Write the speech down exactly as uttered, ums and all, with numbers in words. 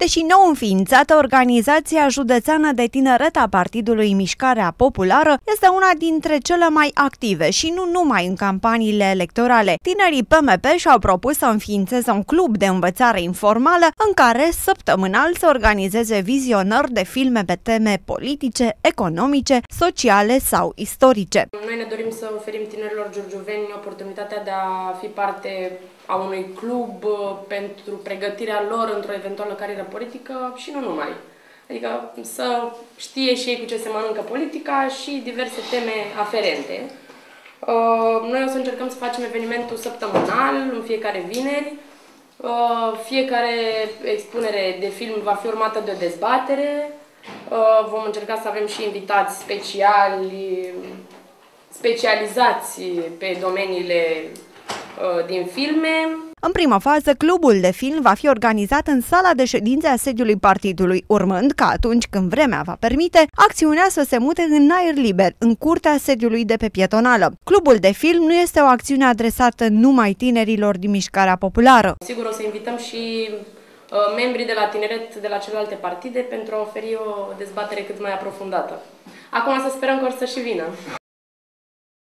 Deși nou înființată, Organizația Județeană de Tineret a Partidului Mișcarea Populară este una dintre cele mai active și nu numai în campaniile electorale. Tinerii P M P și-au propus să înființeze un club de învățare informală în care săptămânal să organizeze vizionări de filme pe teme politice, economice, sociale sau istorice. Noi ne dorim să oferim tinerilor giurgiuveni oportunitatea de a fi parte a unui club pentru pregătirea lor într-o eventuală carieră politică și nu numai. Adică să știe și ei cu ce se mănâncă politica și diverse teme aferente. Noi o să încercăm să facem evenimentul săptămânal, în fiecare vineri. Fiecare expunere de film va fi urmată de o dezbatere. Vom încerca să avem și invitați speciali, specializați pe domeniile din filme. În prima fază, clubul de film va fi organizat în sala de ședințe a sediului partidului, urmând ca atunci când vremea va permite, acțiunea să se mute în aer liber, în curtea sediului de pe Pietonală. Clubul de film nu este o acțiune adresată numai tinerilor din Mișcarea Populară. Sigur, o să invităm și uh, membrii de la tineret de la celelalte partide pentru a oferi o dezbatere cât mai aprofundată. Acum să sperăm că or să și vină.